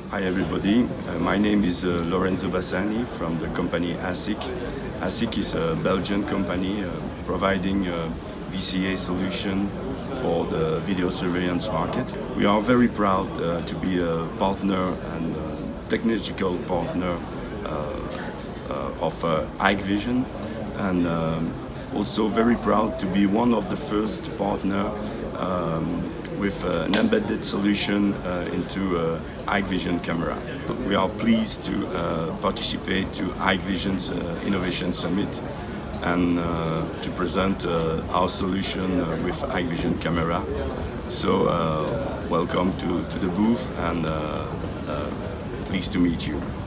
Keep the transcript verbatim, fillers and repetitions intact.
Hi everybody, uh, my name is uh, Lorenzo Bassani from the company A C I C. A C I C is a Belgian company uh, providing a V C A solution for the video surveillance market. We are very proud uh, to be a partner and a technological partner uh, uh, of uh, Hikvision, and um, also very proud to be one of the first partner um, with uh, an embedded solution uh, into uh, Hikvision camera. We are pleased to uh, participate to Hikvision's uh, Innovation Summit and uh, to present uh, our solution uh, with Hikvision camera. So uh, welcome to, to the booth, and uh, uh, pleased to meet you.